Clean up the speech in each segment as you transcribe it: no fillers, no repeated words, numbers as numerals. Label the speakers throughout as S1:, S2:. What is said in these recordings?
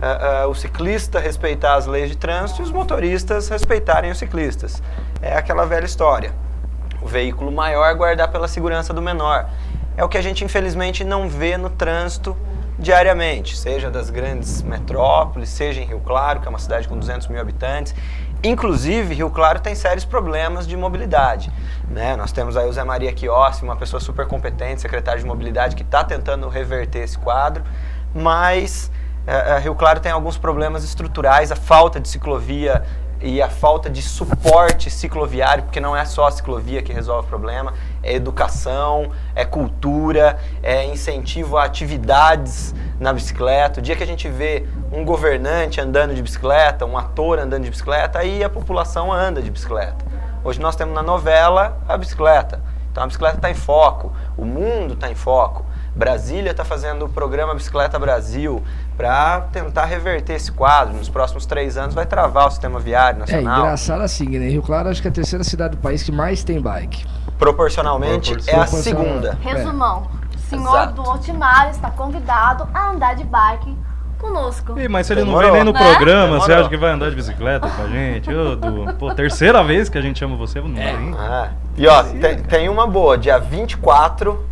S1: o ciclista respeitar as leis de trânsito e os motoristas respeitarem os ciclistas. É aquela velha história. O veículo maior guardar pela segurança do menor. É o que a gente infelizmente não vê no trânsito diariamente, seja das grandes metrópoles, seja em Rio Claro, que é uma cidade com 200 mil habitantes. Inclusive, Rio Claro tem sérios problemas de mobilidade, né? Nós temos aí o Zé Maria Chiossi, uma pessoa super competente, secretário de mobilidade, que está tentando reverter esse quadro, mas Rio Claro tem alguns problemas estruturais, a falta de ciclovia e a falta de suporte cicloviário, porque não é só a ciclovia que resolve o problema, é educação, é cultura, é incentivo a atividades na bicicleta. O dia que a gente vê um governante andando de bicicleta, um ator andando de bicicleta, aí a população anda de bicicleta. Hoje nós temos na novela a bicicleta, então a bicicleta está em foco, o mundo está em foco. Brasília está fazendo o programa Bicicleta Brasil para tentar reverter esse quadro. Nos próximos 3 anos vai travar o sistema viário nacional.
S2: É engraçado assim, né? Rio Claro acho que é a terceira cidade do país que mais tem bike.
S1: Proporcionalmente é a segunda.
S3: Resumão, o senhor do Otimar está convidado a andar de bike conosco.
S4: Ih, mas se ele não vem nem no programa, você acha que vai andar de bicicleta com a gente? Ô, Du, pô, terceira vez que a gente chama você, não vem.
S1: E ó, tem uma boa, dia 24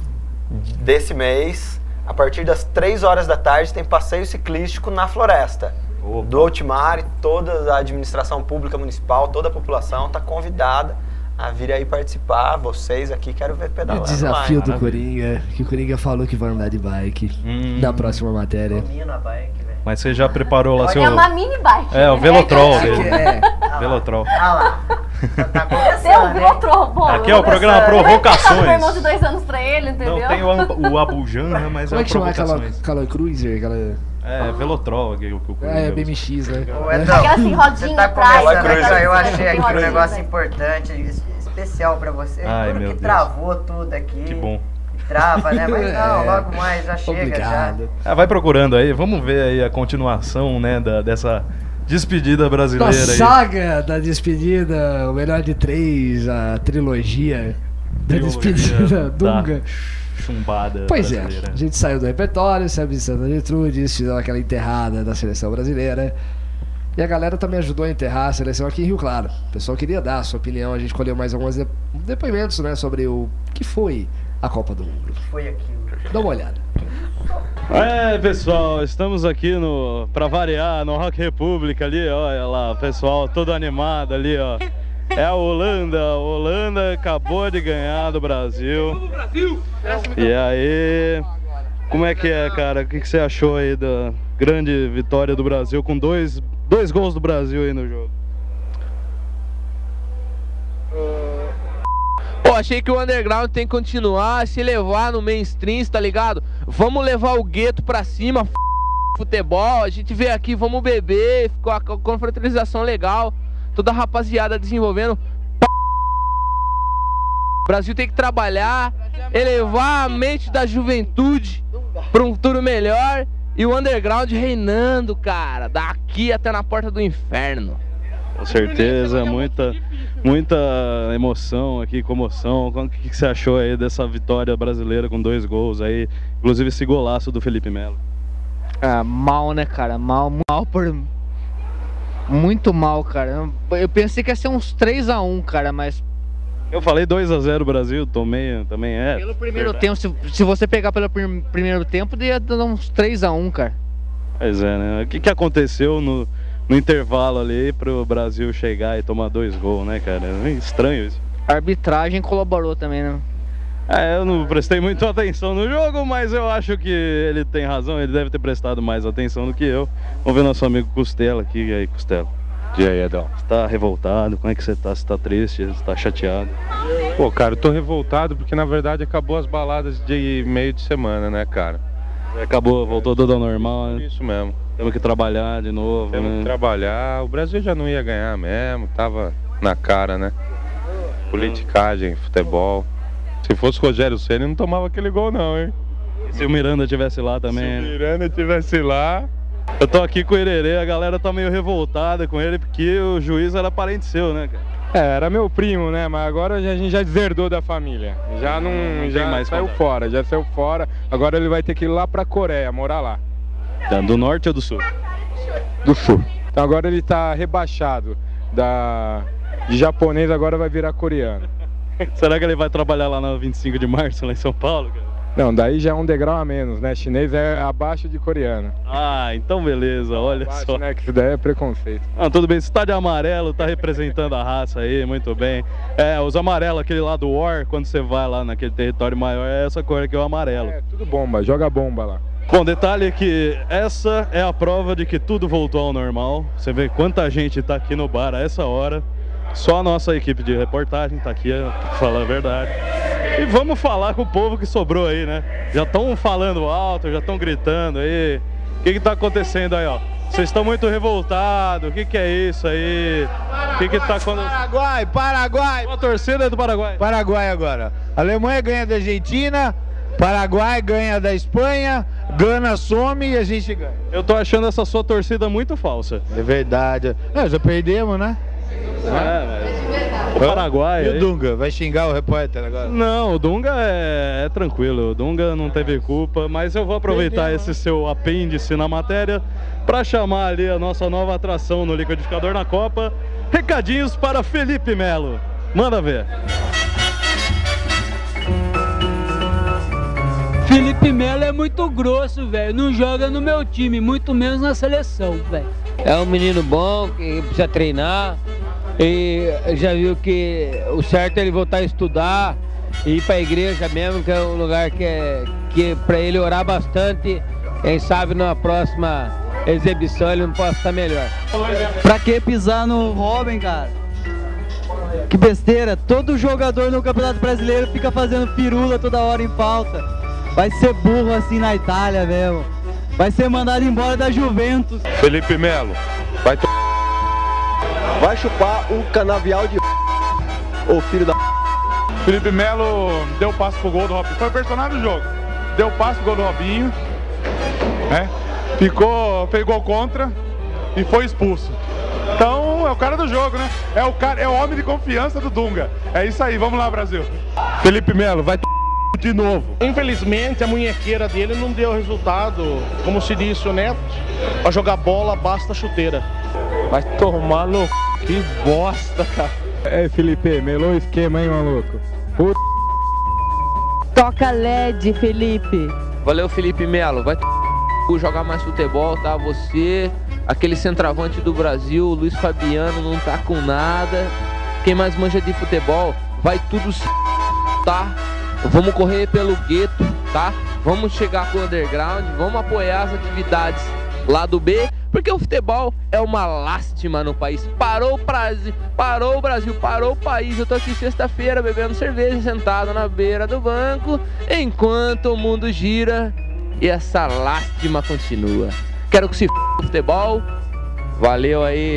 S1: desse mês, a partir das 3 horas da tarde, tem passeio ciclístico na floresta. Do Otimar, e toda a administração pública municipal, toda a população está convidada a vir aí participar. Vocês aqui, quero ver pedalando.
S2: O desafio do Coringa, que o Coringa falou que vai andar de bike na próxima matéria.
S5: Domina a bike, velho.
S4: Mas você já preparou lá seu...
S3: É uma mini bike.
S4: É, o Velotrol dele.
S5: Velotrol.
S4: Ah
S5: lá. Tá
S3: Tem um Velotrol, pô.
S4: Aqui é o programa Provocações.
S3: Tá no irmão de 2 anos pra ele, entendeu?
S4: Não, tem o Abujanra, mas
S2: como é que chama
S4: aquela
S2: Cruiser?
S4: Velotrol.
S2: É, BMX, né?
S3: Aquela assim, rodinha atrás.
S5: Eu achei aqui um negócio importante, especial pra você.
S4: Ai,
S5: tudo que travou tudo aqui.
S4: Que bom.
S5: Trava, né? Mas não, logo mais já chega já.
S4: Vai procurando aí, vamos ver aí a continuação, né, dessa despedida brasileira
S2: aí. Saga da despedida, o melhor de 3, a trilogia da despedida Dunga.
S4: Chumbada
S2: pois
S4: brasileira.
S2: A gente saiu do repertório, saiu de Santa Gertrudes, fizeram aquela enterrada da seleção brasileira. E a galera também ajudou a enterrar a seleção aqui em Rio Claro. O pessoal queria dar a sua opinião, a gente colheu mais alguns depoimentos, né, sobre o que foi a Copa do Mundo.
S5: Foi aquilo.
S2: Dá uma olhada.
S4: Pessoal, estamos aqui pra variar, no Rock República ali, olha lá, o pessoal todo animado ali, ó. É a Holanda, acabou de ganhar do Brasil. E aí, como é que é, cara? O que você achou aí da grande vitória do Brasil com dois gols do Brasil aí no jogo?
S6: Pô, achei que o underground tem que continuar a se levar no mainstream, tá ligado? Vamos levar o gueto pra cima, futebol, a gente veio aqui, vamos beber, ficou a confraternização legal, toda a rapaziada desenvolvendo. O Brasil tem que trabalhar, elevar a mente da juventude pra um futuro melhor e o underground reinando, cara, daqui até na porta do inferno.
S4: Com certeza, muita emoção aqui, comoção. O que você achou aí dessa vitória brasileira com 2 gols aí, inclusive esse golaço do Felipe Melo?
S6: Mal, né, cara? Mal por... Muito mal, cara. Eu pensei que ia ser uns 3-1, cara, mas...
S4: Eu falei 2-0 Brasil, também é.
S6: Pelo primeiro tempo, se você pegar pelo primeiro tempo, ia dar uns 3-1, cara.
S4: Pois é, né? O que aconteceu no intervalo ali pro Brasil chegar e tomar 2 gols, né, cara? É estranho isso.
S6: A arbitragem colaborou também, né?
S4: Eu não prestei muita atenção no jogo, mas eu acho que ele tem razão, ele deve ter prestado mais atenção do que eu. Vamos ver nosso amigo Costela aqui. E aí, Costela?
S7: E aí, Edão?
S4: Você tá revoltado? Como é que você tá? Você tá triste? Você tá chateado?
S7: Pô, cara, eu tô revoltado porque na verdade acabou as baladas de meio de semana, né, cara?
S4: Acabou, voltou tudo ao normal, né?
S7: Isso mesmo.
S4: Temos que trabalhar de novo,
S7: Temos que trabalhar. O Brasil já não ia ganhar mesmo, tava na cara, né? Politicagem, futebol. Se fosse Rogério Ceni, não tomava aquele gol não, hein?
S4: E se o Miranda tivesse lá também?
S7: Se o Miranda tivesse lá...
S4: Eu tô aqui com o Irerê, a galera tá meio revoltada com ele porque o juiz era parente seu, né, cara?
S7: Era meu primo, né? Mas agora a gente já deserdou da família. Já não já mais saiu fora, já saiu fora. Agora ele vai ter que ir lá pra Coreia, morar lá.
S4: Do norte ou do sul?
S8: do Sul. Então agora ele está rebaixado de japonês, agora vai virar coreano.
S4: Será que ele vai trabalhar lá na 25 de março, lá em São Paulo, cara?
S8: Não, daí já é um degrau a menos, né? Chinês é abaixo de coreano.
S4: Ah, então beleza, olha
S8: Abaixo,
S4: só.
S8: Né, que isso daí é preconceito.
S4: Ah, tudo bem, você tá de amarelo, tá representando a raça aí, muito bem. É, os amarelos, aquele lá do War, quando você vai lá naquele território maior, é essa cor aqui, o amarelo.
S8: É, tudo bomba, joga bomba lá.
S4: Bom, detalhe é que essa é a prova de que tudo voltou ao normal. Você vê quanta gente tá aqui no bar a essa hora. Só a nossa equipe de reportagem tá aqui, pra falar a verdade. E vamos falar com o povo que sobrou aí, né? Já estão falando alto, já estão gritando aí. O que tá acontecendo aí, ó? Vocês estão muito revoltados, o que é isso aí? O que tá acontecendo?
S9: Paraguai!
S4: A torcida é do Paraguai.
S9: Paraguai agora. A Alemanha ganha da Argentina, Paraguai ganha da Espanha, Gana some e a gente ganha.
S4: Eu tô achando essa sua torcida muito falsa.
S9: É verdade. Já perdemos, né?
S4: Mas o Paraguai...
S9: E o Dunga? Vai xingar o repórter agora?
S4: Não, o Dunga é tranquilo, o Dunga não teve culpa, mas eu vou aproveitar esse seu apêndice na matéria para chamar ali a nossa nova atração no liquidificador na Copa. Recadinhos para Felipe Melo. Manda ver.
S10: Felipe Melo é muito grosso, velho. Não joga no meu time, muito menos na seleção, velho.
S11: É um menino bom, que precisa treinar. E já viu que o certo é ele voltar a estudar e ir para a igreja mesmo, que é um lugar que para ele orar bastante. Quem sabe na próxima exibição ele não possa estar melhor.
S10: Pra que pisar no Robin, cara? Que besteira, todo jogador no Campeonato Brasileiro fica fazendo firula toda hora em falta. Vai ser burro assim na Itália mesmo. Vai ser mandado embora da Juventus.
S7: Felipe Melo,
S12: vai chupar um canavial de ô filho da...
S13: Felipe Melo deu passe pro gol do Robinho. Foi o personagem do jogo. Deu passe pro gol do Robinho, né? Fez gol contra e foi expulso. Então é o cara do jogo, né? É o homem de confiança do Dunga. É isso aí, vamos lá, Brasil.
S7: Felipe Melo, vai de novo.
S14: Infelizmente a munhequeira dele não deu resultado, como se disse o Neto, pra jogar bola basta chuteira.
S8: Vai tomar no que bosta, cara. É, Felipe, melou o esquema, hein, maluco? Puta.
S15: Toca LED, Felipe.
S6: Valeu, Felipe Melo. Vai jogar mais futebol, tá? Você, aquele centroavante do Brasil, o Luiz Fabiano, não tá com nada. Quem mais manja de futebol, vai tudo se... tá? Vamos correr pelo gueto, tá? Vamos chegar com o underground, vamos apoiar as atividades lá do B, porque o futebol é uma lástima no país. Parou o Brasil, parou o país. Eu tô aqui sexta-feira bebendo cerveja, sentado na beira do banco, enquanto o mundo gira e essa lástima continua. Quero que se f*** o futebol. Valeu aí.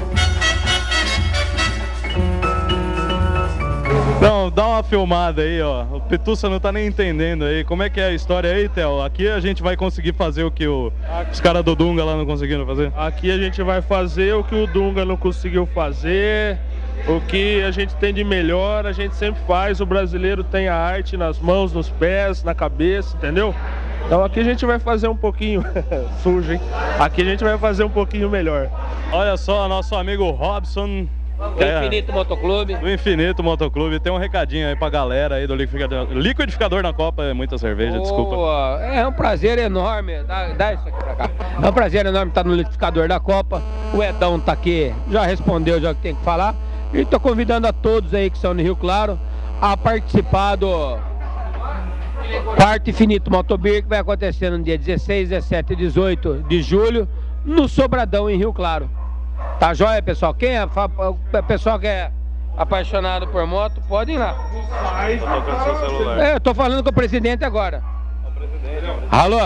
S4: Não, dá uma filmada aí, ó. O Pituça não tá nem entendendo aí. Como é que é a história aí, Theo? Aqui a gente vai conseguir fazer o que os caras do Dunga lá não conseguiram fazer?
S14: Aqui a gente vai fazer o que o Dunga não conseguiu fazer. O que a gente tem de melhor, a gente sempre faz. O brasileiro tem a arte nas mãos, nos pés, na cabeça, entendeu? Então aqui a gente vai fazer um pouquinho sujo, hein? Aqui a gente vai fazer um pouquinho melhor.
S4: Olha só, nosso amigo Robson...
S11: Do Infinito Motoclube.
S4: Do Infinito Motoclube. Tem um recadinho aí pra galera aí do liquidificador na Copa. É muita cerveja, desculpa.
S11: É um prazer enorme. Dá isso aqui pra cá. É um prazer enorme estar no liquidificador da Copa. O Edão tá aqui, já respondeu já o que tem que falar. E tô convidando a todos aí que são no Rio Claro a participar do Quarto Infinito Motobeer, que vai acontecer no dia 16, 17 e 18 de julho no Sobradão, em Rio Claro. Tá joia, pessoal? Quem é o pessoal que é apaixonado por moto, pode ir lá. Eu tô falando com o presidente agora. Alô?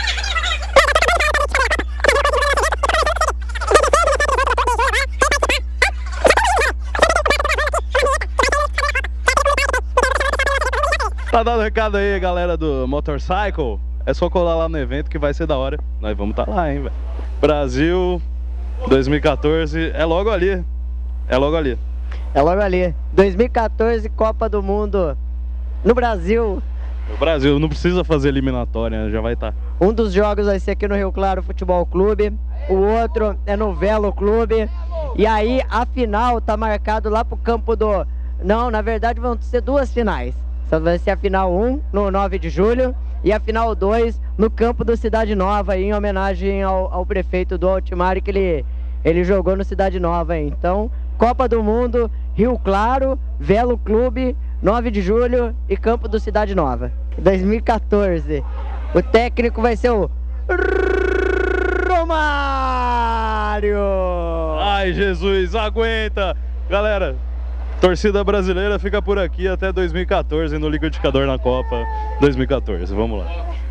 S4: Tá dando recado aí, galera do Motorcycle. É só colar lá no evento que vai ser da hora. Nós vamos tá lá, hein, velho. Brasil 2014 é logo ali. É logo ali.
S15: É logo ali. 2014, Copa do Mundo no Brasil.
S4: O Brasil não precisa fazer eliminatória, né? Já vai estar.
S16: Um dos jogos vai ser aqui no Rio Claro Futebol Clube, o outro é no Velo Clube. E aí a final tá marcado lá pro campo do... Não, na verdade vão ser duas finais. Só vai ser a final 1 no 9 de julho e a final 2 no campo do Cidade Nova, em homenagem ao prefeito do Altimari, que ele jogou no Cidade Nova. Então, Copa do Mundo, Rio Claro, Velo Clube, 9 de julho e campo do Cidade Nova. 2014. O técnico vai ser o Romário.
S4: Ai, Jesus, aguenta! Galera, torcida brasileira fica por aqui até 2014 no Liquidificador na Copa 2014. Vamos lá.